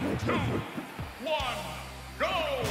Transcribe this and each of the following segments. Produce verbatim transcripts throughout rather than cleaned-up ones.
two, one, go!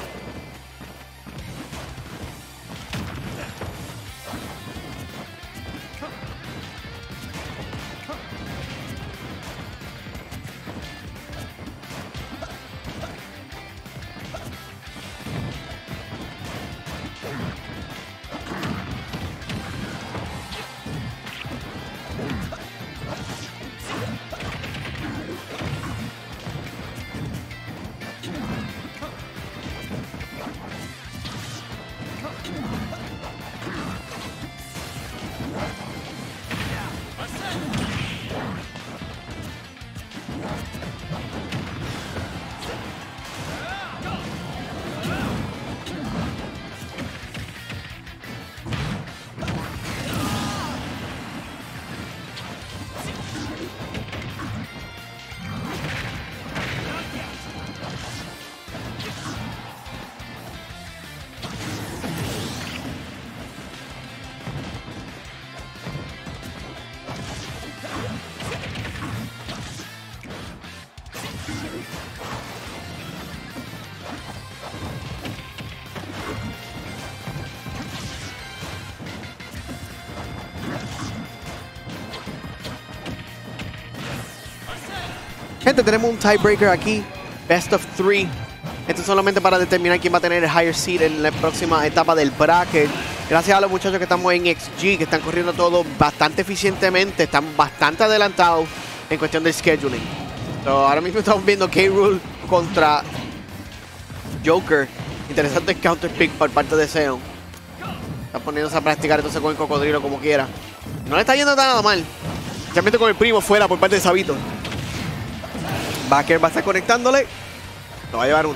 Gente, tenemos un tiebreaker aquí, best of three. Esto es solamente para determinar quién va a tener el higher seed en la próxima etapa del bracket. Gracias a los muchachos que estamos en X G, que están corriendo todo bastante eficientemente, están bastante adelantados en cuestión del scheduling. So, ahora mismo estamos viendo K. Rool contra Joker. Interesante counter pick por parte de Zeon. Está poniéndose a practicar entonces con el cocodrilo como quiera. No le está yendo nada mal. Especialmente con el primo fuera por parte de Sabito. Backer va a estar conectándole. Lo va a llevar uno.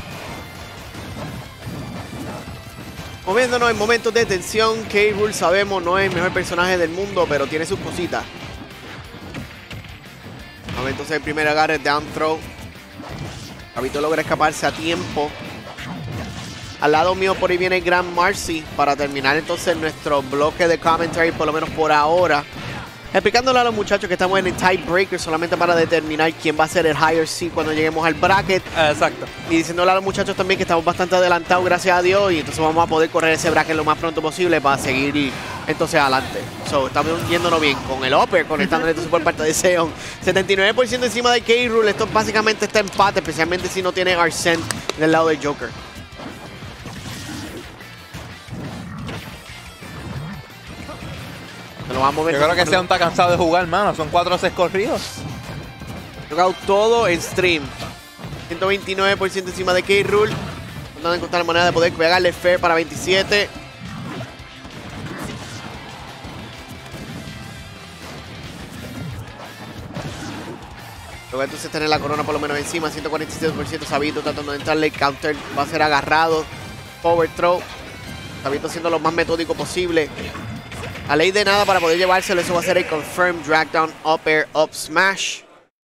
Moviéndonos en momentos de tensión. K. Rool, sabemos, no es el mejor personaje del mundo, pero tiene sus cositas. Entonces el primer agarre, down throw. Sabito logra escaparse a tiempo. Al lado mío por ahí viene Grand Marcy para terminar entonces nuestro bloque de commentary, por lo menos por ahora. Explicándole a los muchachos que estamos en el tiebreaker solamente para determinar quién va a ser el higher seed cuando lleguemos al bracket. Exacto. Y diciéndole a los muchachos también que estamos bastante adelantados, gracias a Dios, y entonces vamos a poder correr ese bracket lo más pronto posible para seguir y entonces adelante. So, estamos yéndonos bien con el upper, conectándole entonces por parte de Zeon. setenta y nueve por ciento encima de K. Rool. Esto básicamente está empate, especialmente si no tiene Arsene del lado del Joker. Lo vamos a ver. Yo creo que Zeon está cansado de jugar, mano. Son cuatro o seis corridos. Jugado todo en stream. ciento veintinueve por ciento encima de K. Rool. Tratando de encontrar la manera de poder pegarle fair para veintisiete. Luego entonces tener la corona por lo menos encima. ciento cuarenta y siete por ciento Sabito tratando de entrarle. Counter va a ser agarrado. Power throw. Sabito siendo lo más metódico posible. A ley de nada para poder llevárselo. Eso va a ser el confirmed drag down up air up smash.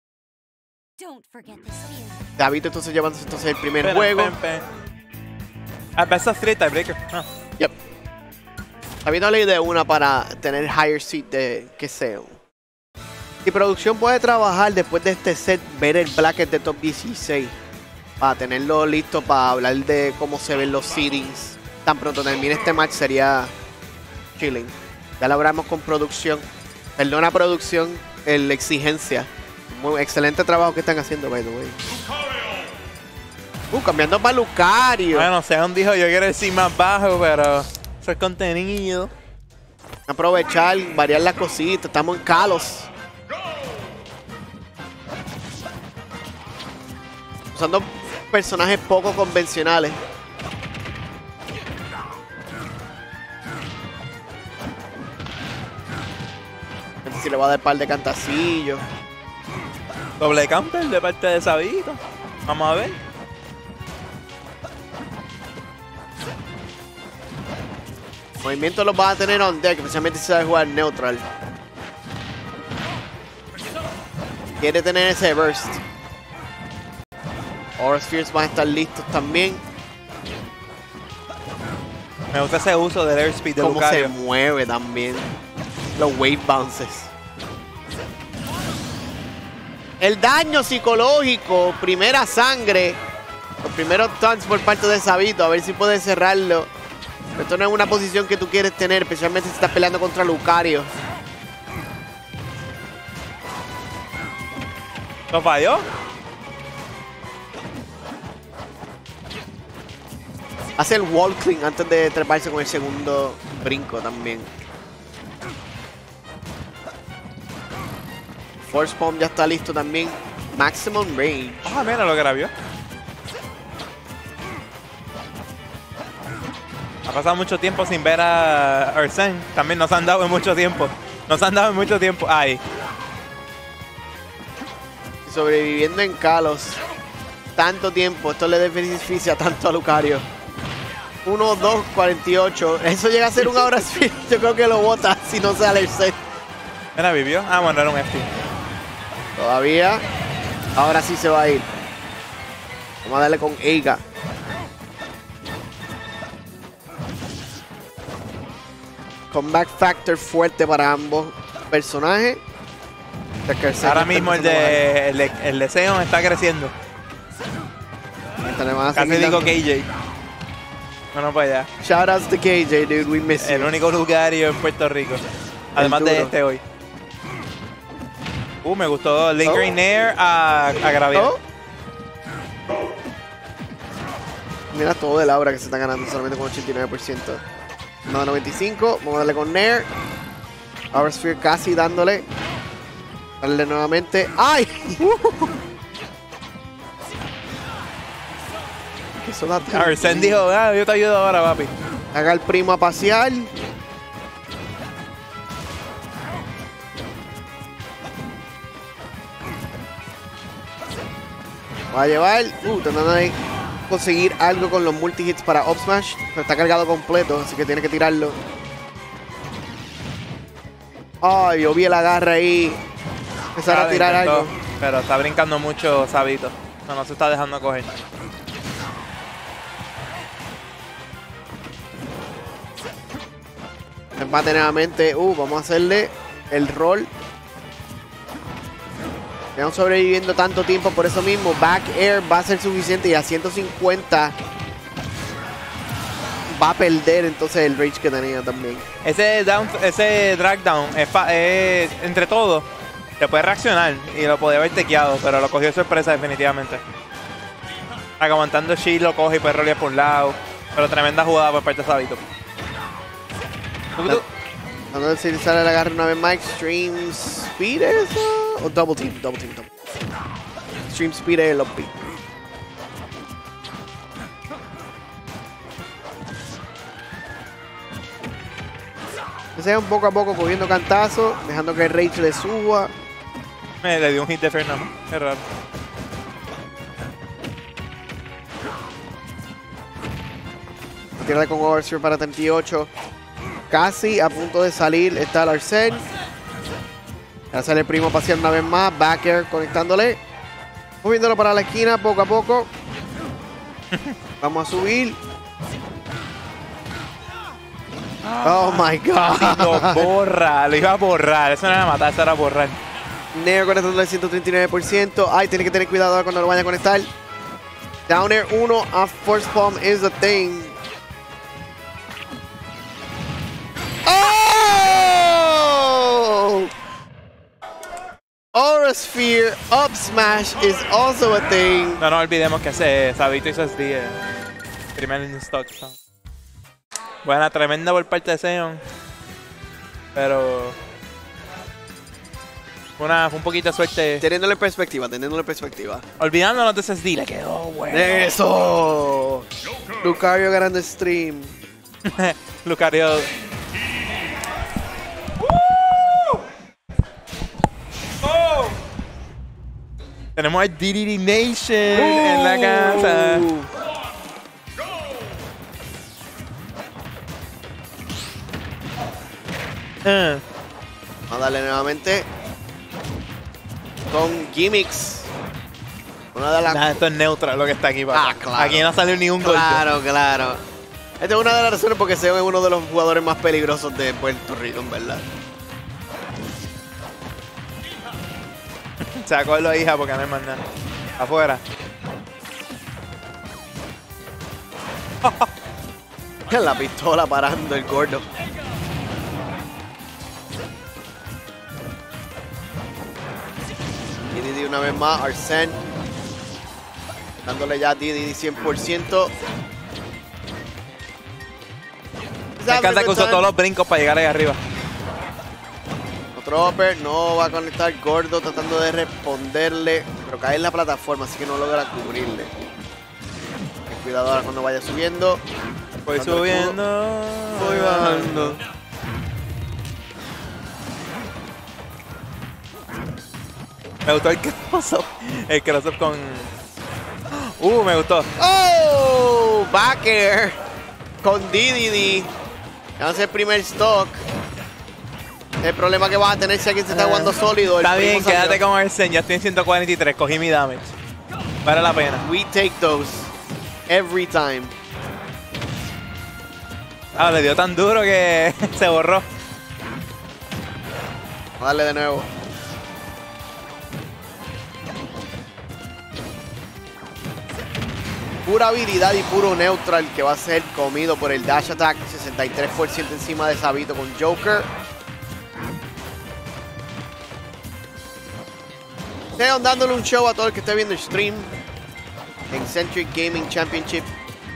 Sabito entonces llevándose entonces el primer Pen, juego. pen, pen. A best of three tiebreaker. Ah. Yep. Sabito a ley de una para tener higher seed de que Zeon. Si producción puede trabajar después de este set, ver el bracket de top dieciséis para tenerlo listo para hablar de cómo se ven los seedings. Tan pronto termine este match sería chilling. Ya lo hablamos con producción. Perdona producción, la exigencia. Muy excelente trabajo que están haciendo, by the way. Uh, cambiando para Lucario. Bueno, Zeon dijo yo quiero decir más bajo, pero eso es contenido. Aprovechar, variar las cositas. Estamos en Kalos. Usando personajes poco convencionales. Si le va a dar un par de cantacillos. Doble counter de parte de Sabito. Vamos a ver. Movimientos los va a tener on deck, especialmente si sabe jugar neutral. Quiere tener ese burst. Aura Spheres van a estar listos también. Me gusta ese uso del airspeed de Cómo Lucario. se mueve también. Los wave bounces. El daño psicológico, primera sangre. Los primeros taunts por parte de Sabito. A ver si puede cerrarlo. Esto no es una posición que tú quieres tener, especialmente si estás peleando contra Lucario. ¿Lo falló? Hace el wall clean antes de treparse con el segundo brinco también. Force Palm ya está listo también. Maximum Range. Ah, mira lo que la vio. Ha pasado mucho tiempo sin ver a Arsene. También nos han dado en mucho tiempo. Nos han dado en mucho tiempo. Ahí. Sobreviviendo en Kalos. Tanto tiempo. Esto le beneficia tanto a Lucario. uno, dos, cuarenta y ocho. Eso llega a ser un Aura Sphere. Yo creo que lo bota si no sale el set. Mira, vivió. Ah, bueno, era un F T. Todavía. Ahora sí se va a ir. Vamos a darle con Eiga. Comeback factor fuerte para ambos personajes. Ahora mismo el de, el de, el de Zeon está creciendo. Casi digo K J. Bueno, pues ya. Shoutouts to K J, dude. We miss you. El único Lucario en Puerto Rico. Además de este hoy. Uh, me gustó Lingering Nair a, a Gravier. Oh. Mira todo el aura que se está ganando solamente con ochenta y nueve por ciento. No, noventa y cinco. Vamos a darle con Nair. Aura Sphere casi dándole. Darle nuevamente. ¡Ay! ¿Qué eso da? Arsene dijo, ah, yo te ayudo ahora, papi. Haga el primo a pasear. Va a llevar. Uh, tratando de conseguir algo con los multi-hits para Up Smash. Pero está cargado completo, así que tiene que tirarlo. Ay, yo vi el agarre ahí. Empezar a tirar intentó, algo. Pero está brincando mucho Sabito. No, no se está dejando coger. Empate nuevamente. Uh, vamos a hacerle el rol. Llevan sobreviviendo tanto tiempo por eso mismo. Back air va a ser suficiente y a ciento cincuenta va a perder entonces el rage que tenía también. Ese, down, ese drag down es, es entre todos. Te puede reaccionar y lo podía haber tequeado, pero lo cogió de sorpresa definitivamente. Aguantando shield lo coge y puede rolear por un lado. Pero tremenda jugada por parte de Sabito. Vamos a utilizar el agarre una vez más. Extreme Speed eso. O Double Team, Double Team, Double Team. Extreme Speed es el O P. Sea un poco a poco cogiendo cantazos, dejando que el Rage le suba. Me le dio un hit de Fernando. Qué raro. Tierra con Overseer para treinta y ocho. Casi a punto de salir está el Arsene. Ya sale el primo paseando una vez más. Back air conectándole. Moviéndolo para la esquina poco a poco. Vamos a subir. Oh my God. Lo borra, lo iba a borrar. Eso no era matar, eso era borrar. Nair conectando al ciento treinta y nueve por ciento. Ay, tiene que tener cuidado cuando lo vaya a conectar. Down air uno a Force Palm is the thing. Oh! Aura Sphere up smash is also a thing. No nos olvidemos que ese Sabito hizo S D. Eh, primer in stock. ¿No? Buena, tremenda por parte de Zeon. Pero una, un poquito de suerte. Teniéndole perspectiva, teniéndole perspectiva. Olvidándonos de ese S D, le quedó bueno. ¡Eso! Lucario ganando stream. Lucario. Oh. Tenemos a D D D Nation uh. en la casa. Uh. Vamos a darle nuevamente con gimmicks. Una de las... Nah, esto es neutral lo que está aquí, papá. Ah, claro. Aquí no salió ni un golpe. Claro, claro. Esta es una de las razones porque Zeon es uno de los jugadores más peligrosos de Puerto Rico, en verdad. Sacó la hija porque no hay más nada. Afuera. La pistola parando el gordo. Y Didi una vez más, Arsene. Dándole ya a Didi cien por ciento. Me encanta que usó todos los brincos para llegar ahí arriba. Otro upper, no va a conectar gordo tratando de responderle. Pero cae en la plataforma, así que no logra cubrirle. Ten cuidado ahora cuando vaya subiendo. Voy subiendo. Voy bajando. Me gustó el cross-up. El cross-up con... Uh, me gustó. ¡Oh! Backer con Didi. Hace el primer stock. El problema que vas a tener si alguien se está jugando sólido. Está bien, quédate con Arsene. Ya estoy en ciento cuarenta y tres. Cogí mi damage. Vale la pena. We take those. Every time. Ah, le dio tan duro que se borró. Vamos a darle de nuevo. Pura habilidad y puro neutral que va a ser comido por el dash attack. sesenta y tres por ciento encima de Sabito con Joker. Sean dándole un show a todo el que esté viendo el stream en Centric Gaming Championship.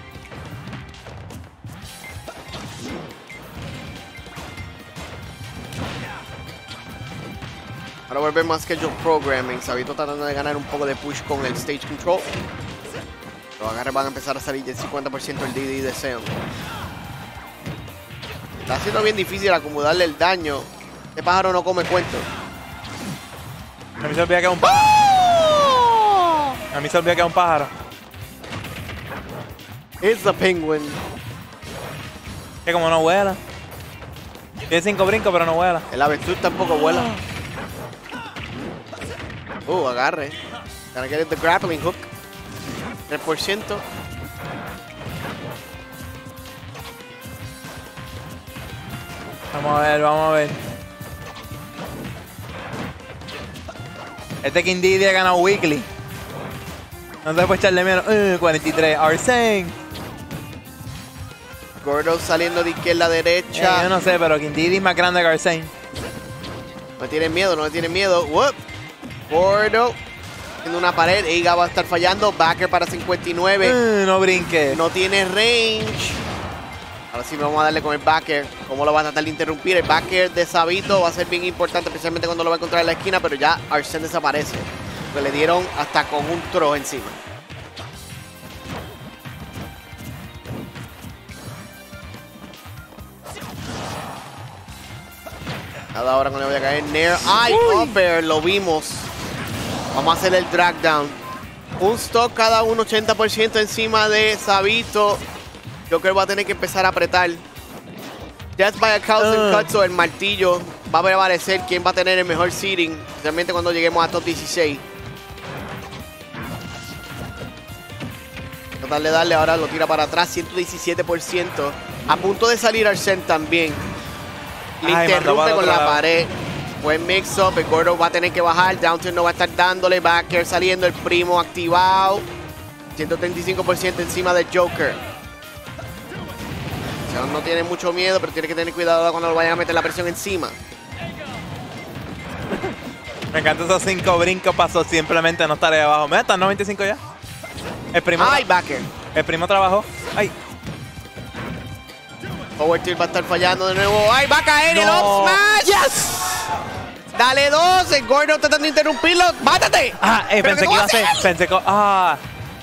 Ahora volvemos a Schedule Programming. Sabito tratando de ganar un poco de push con el Stage Control. Los agarres van a empezar a salir del cincuenta por ciento del Didi de Seon. Está haciendo bien difícil acomodarle el daño. Este pájaro no come cuento. A mí se olvida que es un pájaro. A mí se olvida que es un pájaro. It's a penguin. Que como no vuela. Tiene cinco brincos, pero no vuela. El avestruz tampoco vuela. Uh, agarre. Gonna get the grappling hook. tres por ciento. Vamos a ver, vamos a ver. Este King Didi ha ganado weekly. No se puede echarle menos. Uh, cuarenta y tres. Arsene. Gordo saliendo de izquierda a derecha. Eh, yo no sé, pero King Didi es más grande que Arsene. No tiene miedo, no tiene miedo. Whoop. Gordo. Haciendo una pared. Eiga va a estar fallando. Backer para cincuenta y nueve. Uh, no brinque. No tiene range. Ahora sí vamos a darle con el backer. ¿Cómo lo va a tratar de interrumpir? El backer de Sabito va a ser bien importante, especialmente cuando lo va a encontrar en la esquina, pero ya Arsene desaparece. Porque le dieron hasta con un throw encima. Cada hora cuando le voy a caer Nair. ¡Ay, upper! Lo vimos. Vamos a hacer el drag down. Un stock cada uno, ochenta por ciento encima de Sabito. Joker va a tener que empezar a apretar. Death by a Thousand uh. Cuts o el martillo va a prevalecer quién va a tener el mejor seeding, especialmente cuando lleguemos a top dieciséis. Tratar de darle, ahora lo tira para atrás, ciento diecisiete por ciento. A punto de salir Arsene también. Le Ay, interrumpe con la lado. pared. Buen mix up, el gordo va a tener que bajar. Downtown no va a estar dándole. Backer saliendo, el primo activado. ciento treinta y cinco por ciento encima del Joker. Sean no tiene mucho miedo, pero tiene que tener cuidado cuando lo vayan a meter la presión encima. Me encantan esos cinco brincos, pasó simplemente no estar ahí abajo. Mira, están noventa y cinco ya. El primo, ¡Ay, Backer! el primo trabajó. ¡Ay! Power Tilt va a estar fallando de nuevo. ¡Ay, va a caer el No. up smash! ¡Yes! Dale dos, el gordo tratando de interrumpirlo. ¡Mátate! Ah, eh, ¿Pero pensé qué que iba a tú vas a hacer. Pensé que. Ah.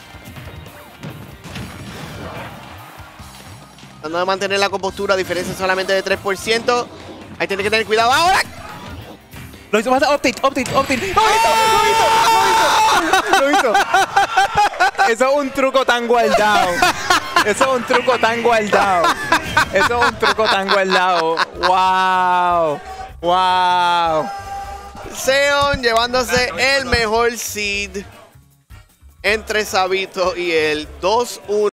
Tratando de mantener la compostura, diferencia solamente de tres por ciento. Ahí tiene que tener cuidado ahora. Lo hizo, pasa, Optic, Optic, Optic. ¡Lo hizo! ¡Lo hizo! ¡Lo hizo! ¡Lo hizo! Eso es un truco tan guardado. Eso es un truco tan guardado. Eso es un truco tan guardado. ¡Wow! ¡Wow! Seon llevándose el mejor seed entre Sabito y el dos uno.